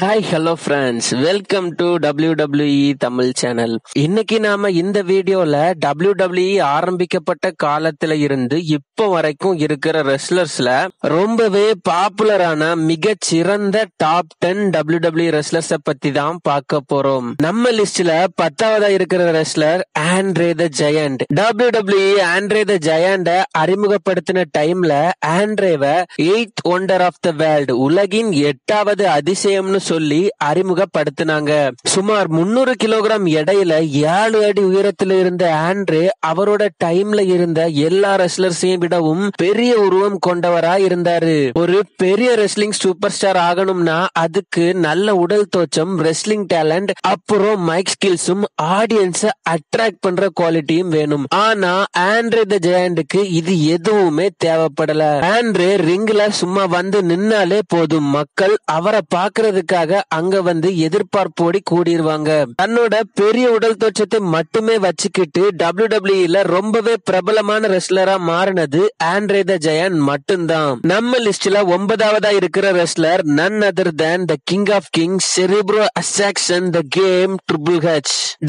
Hi hello friends, welcome to WWE Tamil channel. இன்னைக்கு நாம இந்த வீடியோல WWE ஆரம்பிக்கப்பட்ட காலத்துல இருந்து இப்போ வரைக்கும் இருக்கிற ரெஸ்லர்ஸ்ல ரொம்பவே பாப்புலரான மிக சிறந்த டாப் 10 WWE ரெஸ்லர்ஸ் பத்தி தான் பார்க்க போறோம். நம்ம லிஸ்ட்ல 10வதா இருக்கிற wrestler Andre the Giant. WWE Andre the ஜெயண்ட அறிமுகப்படுத்தின டைம்ல ஆண்ட்ரேவை 8th wonder of the world, உலகின் 8வது அதிசயம்னு சொல்லி அறிமுகப்படுத்தினாங்க. சுமார் 300 கிலோகிராம் எடையில 7 அடி உயரத்தில் இருந்த ஆண்ட்ரே அவரோட டைம்ல இருந்த எல்லா ரெஸ்லர்ஸையும் விடவும் பெரிய உருவம் கொண்டவரா இருந்தாரு. ஒரு பெரிய ரெஸ்லிங் சூப்பர் ஸ்டார் ஆகணும்னா அதுக்கு நல்ல உடல் தோற்றம், ரெஸ்லிங் டேலண்ட், அப்புறம் மைக் ஸ்கில்ஸும் ஆடியன்ஸ அட்ராக்ட் பண்ற குவாலிட்டியும் வேணும். ஆனா ஆண்ட்ரே த ஜெயண்ட்க்கு இது எதுவுமே தேவைப்படல. ஆண்ட்ரே ரிங்ல சும்மா வந்து நின்னாலே போதும், மக்கள் அவரை பாக்குறதுக்காக அங்க வந்து எதிர்பார்ப்போடி கூடிருவாங்க. தன்னோட பெரிய உடல் தோற்றத்தை மட்டுமே வச்சுக்கிட்டு WWE ரொம்பவே பிரபலமான ரெஸ்லரா மாறினது ஆண்ட்ரே த ஜெயண்ட் மட்டும்தான். நம்ம லிஸ்ட்ல 9வதா இருக்கிற wrestler none other than the king of kings, Cerebro Assassin, the game, Triple H.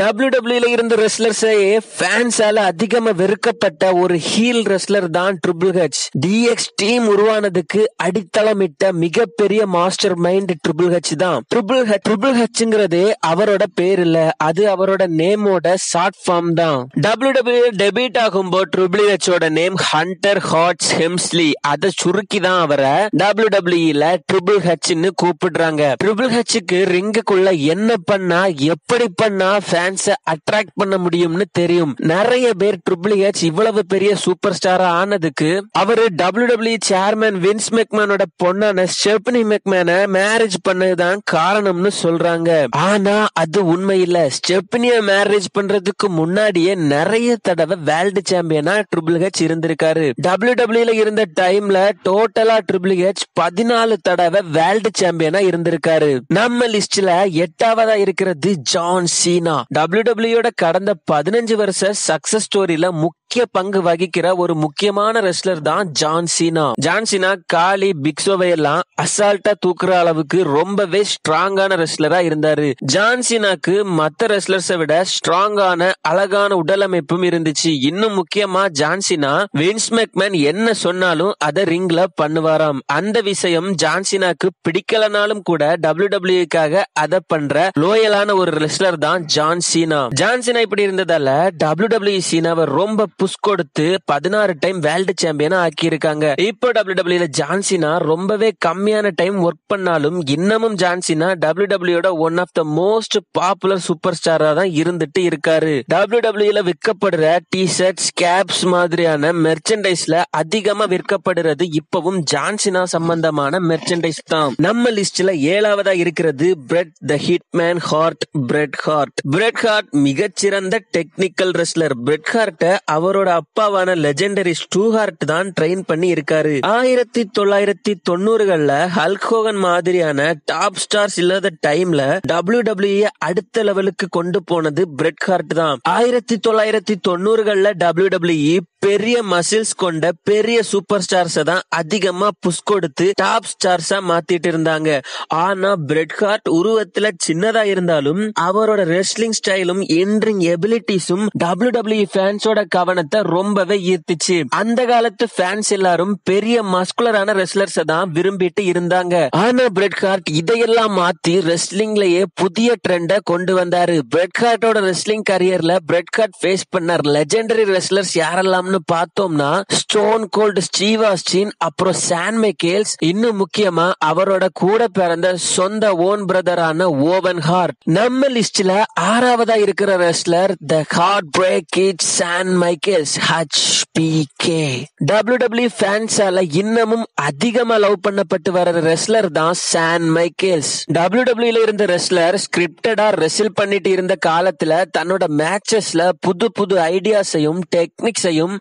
WWE இருந்த ரெஸ்லர்ஸையே ஃபேன்ஸால அதிகமா வெறுக்கப்பட்ட ஒரு ஹீல் ரெஸ்லர் தான் ட்ரிபிள் ஹெச். DX டீம் உருவானதுக்கு அடித்தளமிட்ட மிகப்பெரிய மாஸ்டர் மைண்ட் ட்ரிபிள் ஹெச் தான். ட்ரிபிள் ஹெச்ங்கிறதே அவரோட பேர் இல்ல, அது அவரோட நேமோட ஷார்ட் ஃபார்ம் தான். WWE டெபியூட் ஆகும்போது ட்ரிபிள் ஹெச்சோட நேம் ஹண்டர் ஹாட்ஸ் ஹெம்ஸ்லி. அதை சுருக்கி தான் அவரை WWE ட்ரிபிள் ஹெச்னு கூப்பிடுறாங்க. ட்ரிபிள் ஹெச்சுக்கு ரிங்குக்குள்ள என்ன பண்ணா, எப்படி பண்ணா ஃபேன்ஸ அட்ராக்ட் பண்ண முடியும்னு தெரியும். நிறைய பேர் ட்ரிபிள் ஹெச் இவ்வளவு பெரிய சூப்பர் ஸ்டாரா ஆனதுக்கு அவரு WWE சேர்மன் வின்ஸ் மெக்மேனோட பொண்ணான ஸ்டெப்னி மெக்மேன மேரேஜ் பண்ணதுதான் காரணம்னு சொல்றாங்க. ஆனா அது உண்மை இல்ல. ஸ்டெப்னிய மேரேஜ் பண்றதுக்கு முன்னாடியே நிறைய தடவை வேர்ல்டு சாம்பியனா ட்ரிபிள் ஹெச் இருந்திருக்காரு. WWE இருந்த டைம்ல டோட்டலா ட்ரிபிள் ஹெச் 14 தடவை வேர்ல்டு சாம்பியனா இருந்திருக்காரு. நம்ம லிஸ்ட்ல 8வதா இருக்கிறது ஜான் சீனா. WWE கடந்த 15 வருஷ சக்சஸ் ஸ்டோரியில முக்கிய பங்கு வகிக்கிற ஒரு முக்கியமான ரெஸ்லர் தான் ஜான் சீனா. ஜான் சீனா காலி பிக்ஸோவை எல்லாம் அசால்ட்டா தூக்குற அளவுக்கு ரொம்பவே ஸ்ட்ராங்கான ரெஸ்லரா இருந்தாரு. ஜான் சீனாக்கு மத்த ரெஸ்லர்ஸை விட ஸ்ட்ராங்கான அழகான உடலமைப்பும் இருந்துச்சு. இன்னும் முக்கியமா ஜான் சீனா வின்ஸ் மெக்மேன் என்ன சொன்னாலும் அதை ரிங்ல பண்ணுவாராம். அந்த விஷயம் ஜான் சீனாக்கு பிடிக்கலனாலும் கூட WWE அதை பண்ற லோயலான ஒரு ரெஸ்லர் தான் ஜான் சீனா. ஜான் சீனா இப்படி இருந்ததால WWE சீனாவை ரொம்ப புஷ் கொடுத்து 16 டைம் வேர்ல்டு சாம்பியனா ஆக்கி இருக்காங்க. இப்போ WWE ஜான் சீனா ரொம்பவே கம்மியான டைம் ஒர்க் பண்ணாலும் இன்னமும் John Cena WWE one of the most popular super ஸ்டாரா தான் இருந்துட்டு இருக்காரு. WWE விற்கப்படுற டி-ஷர்ட்ஸ், கேப்ஸ் மாதிரியான மெர்ச்சன்டைஸ்ல அதிகமா விற்கப்படுறது இப்பவும் ஜான் சீனா சம்பந்தமான மெர்ச்சன்டைஸ் தான். நம்ம லிஸ்ட்ல 7வதா இருக்கிறது Bret the Hitman Hart. Bret Hart மிகச்சிறந்த டெக்னிக்கல் ரெஸ்லர். பிரெட் ஹார்ட்ட அவரோட அப்பாவான லெஜெண்டரி ஸ்டூ ஹார்ட் தான் ட்ரெயின் பண்ணி இருக்காரு. 1990கள்ல ஹல்க் ஹோகன் மாதிரியான டாப் ஸ்டார்ஸ் இல்லாத டைம்ல WWE அடுத்த லெவலுக்கு கொண்டு போனது பிரெட் ஹார்ட் தான். 1990கள்ல WWE பெரிய மசில்ஸ் கொண்ட பெரிய சூப்பர் ஸ்டார்ஸ் தான் அதிகமா புஷ் கொடுத்து டாப் ஸ்டார்ஸா மாத்திட்டு இருந்தாங்க. ஆனா பிரெட் ஹார்ட் உருவத்துல சின்னதா இருந்தாலும் அவரோட ரெஸ்லிங் ஸ்டைலும் இன்ரிங் எபிலிட்டிஸும் WWE ஃபேன்ஸோட கவனத்தை ரொம்பவே ஈர்த்துச்சு. அந்த காலத்து ஃபேன்ஸ் எல்லாரும் பெரிய மஸ்குலரான ரெஸ்லர்ஸ் தான் விரும்பிட்டு இருந்தாங்க. ஆனா பிரெட் ஹார்ட் இதையெல்லாம் மாத்தி ரெஸ்லிங்லயே புதிய ட்ரெண்ட கொண்டு வந்தாரு. பிரெட் ஹார்ட்டோட ரெஸ்லிங் கரியர்ல பிரெட் ஹார்ட் ஃபேஸ் பண்ண லெஜெண்டரி ரெஸ்லர்ஸ் யாரெல்லாம் பார்த்தோம்னா ஸ்டோன் கோல்ட் ஸ்டீவ் ஆஸ்டின், அப்புறம் சான் மைக்கேல்ஸ், இன்னும் முக்கியமா அவரோட கூட பிறந்த சொந்த ஓன் பிரதரான ஓவன் ஹார்ட். நம்ம லிஸ்ட்ல 6வதா இருக்கிற wrestler the heartbreak kid Shawn Michaels, HBK. WWE ஃபேன்ஸால இன்னமும் அதிகமா லவ் பண்ணப்பட்டு வர ரெஸ்லர் தான் சான் மைக்கேல்ஸ். WWE இருந்த ரெஸ்லர் ஸ்கிரிப்டடா ரெஸ்ல் பண்ணிட்டு இருந்த காலத்துல தன்னோட மேட்சஸ்ல புது புது ஐடியாஸையும் டெக்னிக்ஸையும்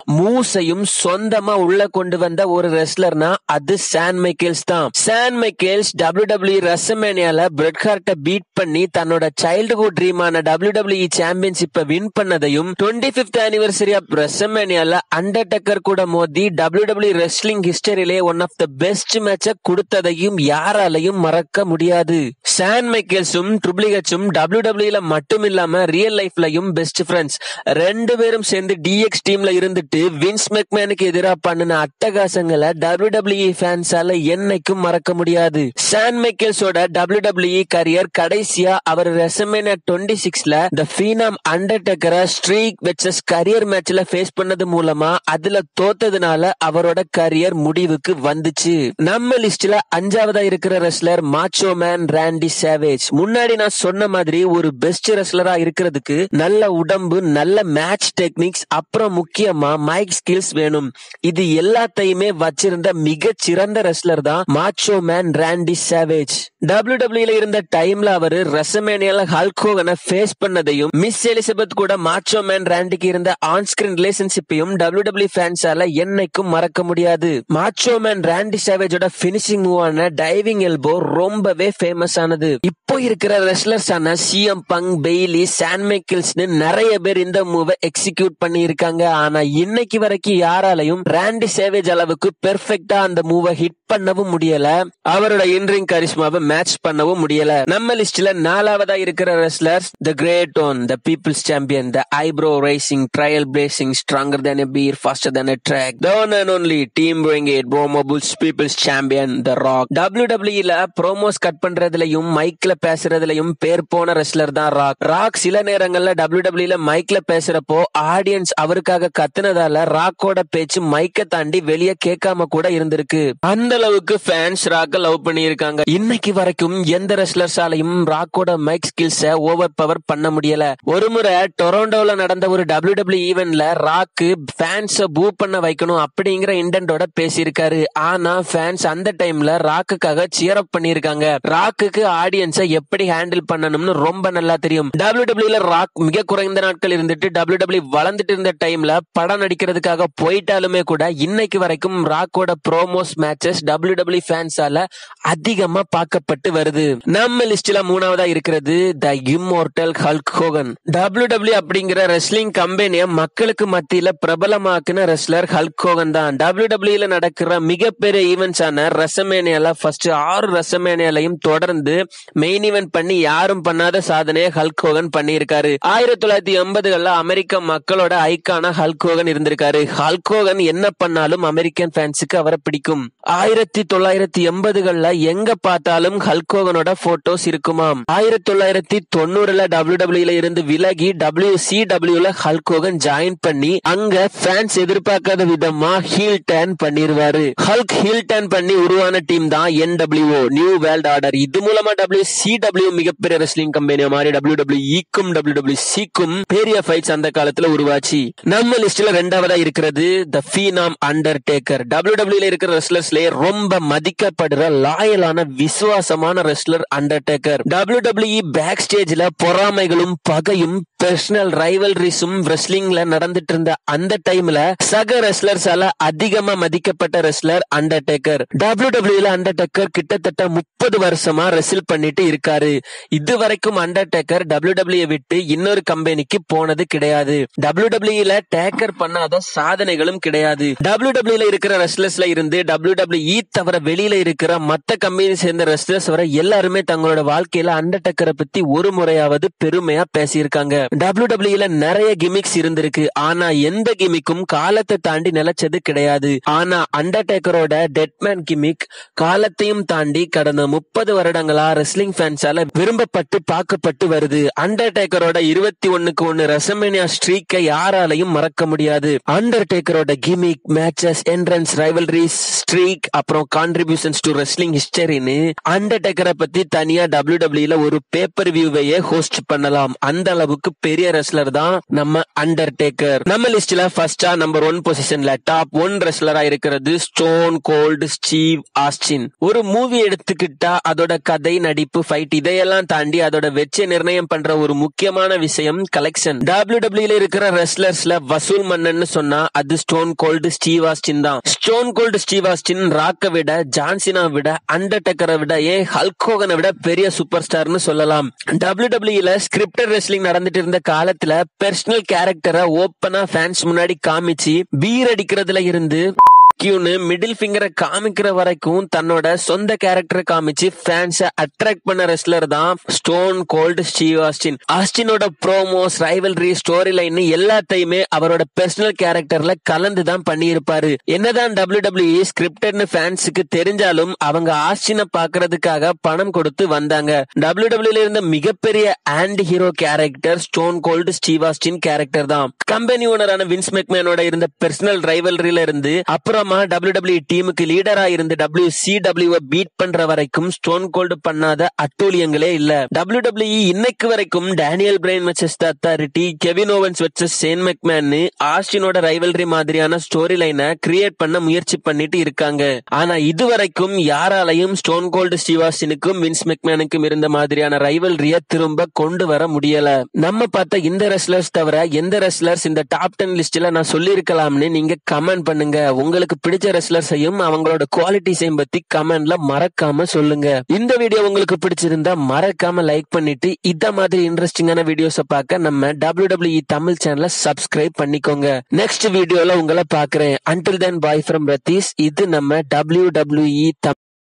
மூவ்ஸையும் சொந்தமா உள்ள கொண்டு வந்த ஒரு ரெஸ்லர்னா அது சான் மைக்கேல்ஸ் தான். சான் மைக்கேல்ஸ் WWE ரெஸ்ல்மேனியால பிரெட் ஹார்ட்டை பீட் பண்ணி தன்னோட சைல்ட்ஹுட் ட்ரீமான WWE சாம்பியன்ஷிப்பை வின் பண்ணதையும் 25th anniversary ஆஃப் ரெஸ்ல்மேனியால அண்டர்டேக்கர் கூட மோதி WWE ரெஸ்லிங் ஹிஸ்டரியிலே ஒன் ஆஃப் த பெஸ்ட் மேட்சை கொடுத்ததையும் யாராலையும் மறக்க முடியாது. சான் மைக்கேல்ஸும் ட்ரிபிள் ஹெச்சும் WWEல மட்டும் இல்லாம ரியல் லைஃப்லயும் பெஸ்ட் ஃப்ரெண்ட்ஸ். ரெண்டு பேரும் சேர்ந்து DX டீம்ல இருந்துட்டு வின்ஸ் மெக்மேனுக்கு எதிராக பண்ணின அட்டகாசங்களை WWE ஃபேன்ஸால என்னைக்கும் மறக்க முடியாது. சான் மைக்கேல்ஸோட WWE கரியர் கடைசியா அவர் ரெஸ்ல்மேனியா 26ல தி ஃபீனாம் அண்டர்டேக்கரை ஸ்ட்ரீக் வெர்சஸ் கரியர் மேட்ச்ல ஃபேஸ் பண்ணது மூலமா அதுல தோத்ததுனால அவரோட கரியர் முடிவுக்கு வந்துச்சு. நம்ம லிஸ்ட்ல 5வதா இருக்கிற wrestler Macho Man Randy Savage. முன்னாடி நான் சொன்ன மாதிரி ஒரு பெஸ்ட் ரெஸ்லரா இருக்கிறதுக்கு நல்ல உடம்பு, நல்ல மேட்ச் டெக்னிக்ஸ், அப்புறம் முக்கியமா மைக் ஸ்கில்ஸ் வேணும். இது எல்லாத்தையுமே வச்சிருந்த மிக சிறந்த ரெஸ்லர் தான் மாச்சோ மேன் ராண்டி சேவேஜ். WWEல இருந்த டைம்ல அவரு ரெஸ்ல்மேனியால ஹல்க் ஹோகனை ஃபேஸ் பண்ணதையும் மிஸ் எலிசபெத் கூட மாச்சோ மேன் ராண்டிக்கு இருந்த ஆன் ஸ்கிரீன் ரிலேஷன்ஷிப்பையும் WWE ஃபேன்ஸால என்னைக்கும் மறக்க முடியாது. மாச்சோ மேன் ராண்டி சேவேஜோட பினிஷிங் மூவான டைவிங் எல்போ ரொம்பவே ஃபேமஸ் ஆனது. இப்போ இருக்கிற ரெஸ்லர்ஸான CM பங்க், பெய்லி, சான் மைக்கேல்ஸ்னு நிறைய பேர் இந்த மூவை எக்ஸிக்யூட் பண்ணி இருக்காங்க. ஆனா இன்னைக்கு வரைக்கும் யாராலையும் ராண்டி சேவேஜ் அளவுக்கு பெர்ஃபெக்ட்டா அந்த மூவை ஹிட் பண்ணவும் முடியல. அவரோட இன்ரிங் கரிஷ்மாவை மேட்ச் பண்ணவும் முடியல. நம்ம லிஸ்ட்ல 4வதா இருக்கிற wrestlers the great one, the people's champion, the eyebrow raising, trailblazing, stronger than a beer, faster than a track, the one and only Team Bring It, Bromo Bulls people's champion The Rock. WWEல promos cut பண்றதுலயும் மைக்ல பேசுறதுலயும் பேர் போன wrestler தான் rock. சில நேரங்கள்ல WWEல மைக்ல பேசுறப்போ ஆடியன்ஸ் அவருக்காக கத்துனதால ராக்கோட பேச்சு மைக்க தாண்டி வெளியே கேட்காம கூட இருந்திருக்கு. அந்த அளவுக்கு ஃபேன்ஸ் ராக்க லவ் பண்ணி இருக்காங்க. இன்னைக்கு வரைக்கும் எந்த ரெஸ்லர்ஸாலையும் ராக்கோட மைக் ஸ்கில்ஸை ஓவர் பவர் பண்ண முடியல. ஒரு முறை டொரண்டோல நடந்த ஒரு WWE ஈவென்ட்ல ராக்கு ஃபேன்ஸ பூ பண்ண வைக்கணும் அப்படிங்கிற இன்டென்டோட பேசியிருக்காரு. ஆனா ஃபேன்ஸ் அந்த டைம்ல ராக்குக்காக சியர் அப் பண்ணிருக்காங்க. ராக்குக்கு ஆடியன்ஸை எப்படி ஹேண்டில் பண்ணணும்னு ரொம்ப நல்லா தெரியும். WWEல ராக் மிக குறைந்த நாட்கள் இருந்துட்டு WWE வளர்ந்துட்டு இருந்த டைம்ல படம் நடிக்கிறதுக்காக போயிட்டாலுமே கூட இன்னைக்கு வரைக்கும் ராக்கோட ப்ரோமோஸ் மேட்சஸ் WWE ஃபேன்ஸால அதிகமா பார்க்கப்பட்டு வருது. நம்ம லிஸ்ட்ல 3வதா இருக்கிறது the immortal Hulk Hogan. WWE அப்படிங்கிற ரெஸ்லிங் கம்பெனியை மக்களுக்கு மத்தியில பிரபலமாக்குன ரெஸ்லர் ஹல்க் ஹோகன் தான். WWEல நடக்கிற மிகப்பெரிய ஈவென்ட்ஸான ரெஸ்ல்மேனியால ஃபர்ஸ்ட் 6 ரெஸ்ல்மேனியாலையும் தொடர்ந்து மெயின் ஈவென்ட் பண்ணி யாரும் பண்ணாத சாதனையை ஹல்க் ஹோகன் பண்ணியிருக்காரு. 1980கள்ல அமெரிக்க மக்களோட ஐக்கான ஹல்க் ஹோகன் இருந்திருக்காரு. ஹல்க் ஹோகன் என்ன பண்ணாலும் அமெரிக்கன் ஃபேன்ஸுக்கு அவரை பிடிக்கும். 1980கள்ல எங்க பார்த்தாலும் ஹல்க் ஹோகனோட போட்டோஸ் இருக்குமாம். 1990ல WWEல இருந்து விலகி WCWல ஹல்க் ஹோகன் ஜாயின் பண்ணி அங்க ஃபேன்ஸ் எதிர்பார்க்காத விதமா ஹீல் டர்ன் பண்ணிருவாரு. ஹல்க் ஹீல் டர்ன் பண்ணி உருவான டீம் தான் NWO, நியூ வேர்ல்ட் ஆர்டர். இது மூலமா WCW மிகப்பெரிய ரெஸ்லிங் கம்பெனியா மாறி WWEக்கும் WWCக்கும் பெரிய ஃபைட்ஸ் அந்த காலத்துல உருவாச்சு. நம்ம லிஸ்ட்ல 2வதா இருக்கிறது தி ஃபீனாம் அண்டர்டேக்கர். WWEல இருக்கிற ரெஸ்லர்ஸ்லயே ரொம்ப மதிக்கப்படுற லாயலான விசுவாசமான ரெஸ்லர் அண்டர்டேக்கர். WWE பேக் ஸ்டேஜ்ல பொறாமைகளும் பகையும் பர்சனல் ரைவல்ரிஸும் ரெஸ்லிங்ல நடந்துட்டு இருந்த அந்த டைம்ல சக ரெஸ்லர்ஸால அதிகமா மதிக்கப்பட்ட ரெஸ்லர் அண்டர்டேக்கர். WWEல அண்டர்டேக்கர் கிட்டத்தட்ட 30 வருஷமா ரெஸ்ல் பண்ணிட்டு இருக்காரு. இதுவரைக்கும் அண்டர்டேக்கர் WWE விட்டு இன்னொரு கம்பெனிக்கு போனது கிடையாது. WWEல டேக்கர் பண்ணாத சாதனைகளும் கிடையாது. WWEல இருக்கிற ரெஸ்லர்ஸ்ல இருந்து WWE தவிர வெளியில இருக்கிற மத்த கம்பெனி சேர்ந்த ரெஸ்லர்ஸ் வர எல்லாருமே தங்களோட வாழ்க்கையில அண்டர்டேக்கரை பத்தி ஒரு முறையாவது பெருமையா பேசியிருக்காங்க. WWEல நிறைய கிமிக்ஸ் இருந்திருக்கு. ஆனா எந்த கிமிக்கும் காலத்தை தாண்டி நிலைச்சது கிடையாது. ஆனா அண்டர்டேக்கரோட டெட்மேன் கிமிக் காலத்தையும் தாண்டி கடந்த 30 வருடங்களா ரெஸ்லிங் ஃபேன்ஸால விரும்பப்பட்டு பார்க்கப்பட்டு வருது. அண்டர்டேக்கரோட 21-1 ரெஸ்ல்மேனியா ஸ்ட்ரீக்கை யாராலையும் மறக்க முடியாது. அண்டர்டேக்கரோட gimmick, matches, entrance, rivalries, streak, அப்புறம் கான்ட்ரிபியூஷன்ஸ் டு ரெஸ்லிங் ஹிஸ்டரின்னு அண்டர்டேக்கரை பத்தி தனியா WWEல ஒரு பேப்பர் வியூவையே ஹோஸ்ட் பண்ணலாம். அந்த அளவுக்கு பெரிய ரெஸ்லர் தான் நம்ம அண்டர்டேக்கர். நம்ம லிஸ்ட்ல ஃபர்ஸ்டா நம்பர் 1 பொசிஷன்ல டாப் 1 ரெஸ்லரா இருக்கிறது ஸ்டோன் கோல்டு ஸ்டீவ் ஆஸ்டின். ஒரு மூவி எடுத்துக்கிட்டா அதோட கதை, நடிப்பு, ஃபைட் இதையெல்லாம் தாண்டி அதோட வெற்றி நிர்ணயம் பண்ற ஒரு முக்கியமான விஷயம் கலெக்ஷன். WWE இருக்கிற ரெஸ்லர்ஸ்ல வசூல் மன்னன்னு சொன்னா அது ஸ்டோன் கோல்டு ஸ்டீவ் ஆஸ்டின் தான். ஸ்டோன் கோல்டு ஸ்டீவ் ஆஸ்டின் ராக்க விட, ஜான்சினா விட, அண்டர்டேக்கரை விட, ஹல்க் ஹோகனை விட பெரிய சூப்பர் ஸ்டார்னு சொல்லலாம். WWE ஸ்கிரிப்டட் ரெஸ்லிங் நடந்துட்டு இருந்த காலத்துல பெர்சனல் கேரக்டரை ஓப்பனா ஃபேன்ஸ் முன்னாடி காமிச்சு பீர் அடிக்கிறதுல இருந்து மிடில் ஃபிங்கரை காமிக்கிற வரைக்கும் தன்னோட சொந்த கேரக்டரை காமிச்சு ஃபேன்ஸை அட்ராக்ட் பண்ண ரெஸ்லர் தான் ஸ்டோன் கோல்டு ஸ்டீவ் ஆஸ்டின். ஆஸ்டினோட ப்ரோமோஸ், ரைவல்ரி, ஸ்டோரி லைன் எல்லாத்தையுமே அவரோட பெர்சனல் கேரக்டர்ல கலந்து தான் பண்ணியிருப்பாரு. என்னதான் WWE ஸ்கிரிப்டட்னு ஃபேன்ஸுக்கு தெரிஞ்சாலும் அவங்க ஆஸ்டினை பாக்குறதுக்காக பணம் கொடுத்து வந்தாங்க. WWE இருந்த மிகப்பெரிய anti hero character stone gold Steve Austin character தான். கம்பெனி ஓனரான வின்ஸ் மெக்மேனோட இருந்த பெர்சனல் ரைவல்ரியில இருந்து அப்புறமா WWE டீமுக்கு லீடரா இருந்து WCW பீட் பண்ற வரைக்கும் ஸ்டோன் கோல்டு பண்ணாத அட்டூழியங்களே இல்ல. WWE இன்னைக்கு வரைக்கும் Daniel Bryan versus the authority, Kevin Owens versus Shane McMahon ஆஸ்டினோட ரைவல்ரி மாதிரியான ஸ்டோரி லைனை கிரியேட் பண்ண முயற்சி பண்ணிட்டு இருக்காங்க. ஆனா இதுவரைக்கும் யாராலையும் ஸ்டோன் கோல்டு ஸ்டீவ் ஆஸ்டினுக்கும் வின்ஸ் மெக்மேனுக்கும் இருந்த மாதிரியான ரைவல்ரிய திரும்ப கொண்டு வர முடியல. நம்ம பார்த்த இந்த ரெஸ்லர்ஸ் தவிர எந்த ரெஸ்லர்ஸ் இந்த டாப் 10 லிஸ்ட்ல நான் சொல்லி இருக்கலாம்னு நீங்க கமெண்ட் பண்ணுங்க. உங்களுக்கு பிடிச்ச ரெஸ்லர்ஸையும் அவங்களோட குவாலிட்டிஸையும் பத்தி கமெண்ட்ல மறக்காம சொல்லுங்க. இந்த வீடியோ உங்களுக்கு பிடிச்சிருந்தா மறக்காம லைக் பண்ணிட்டு இத மாதிரி இன்ட்ரெஸ்டிங்கான வீடியோஸை பார்க்க நம்ம WWE தமிழ் சேனலை சப்ஸ்கிரைப் பண்ணிக்கோங்க. நெக்ஸ்ட் வீடியோல உங்களை பாக்குறேன். Until then, bye from Ratheesh. இது நம்ம WWE